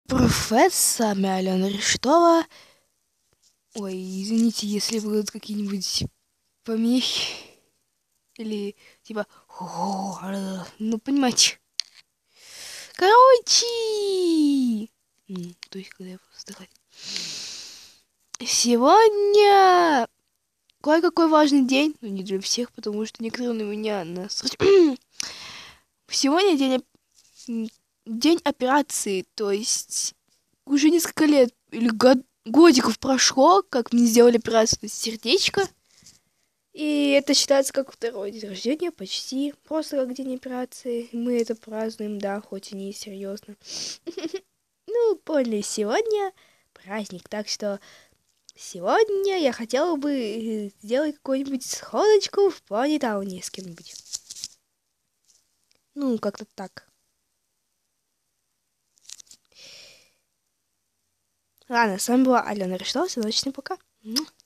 Профессор Алена Рештова. Ой, извините, если будут какие-нибудь помехи. Или типа... Ну, понимаете. Короче! То есть, когда я просто... Сегодня... Кое-какой важный день. Ну, не для всех, потому что некоторые на меня насрать. Сегодня день операции. То есть... Уже несколько лет или годиков прошло, как мне сделали операцию на сердечко. И это считается как второй день рождения, почти. Просто как день операции. Мы это празднуем, да, хоть и не серьезно. Ну, поняли, сегодня праздник. Так что сегодня я хотела бы сделать какую-нибудь сходочку в Понитауне с кем-нибудь. Ну, как-то так. Ладно, с вами была Алена Рештова. Всем удачи, пока.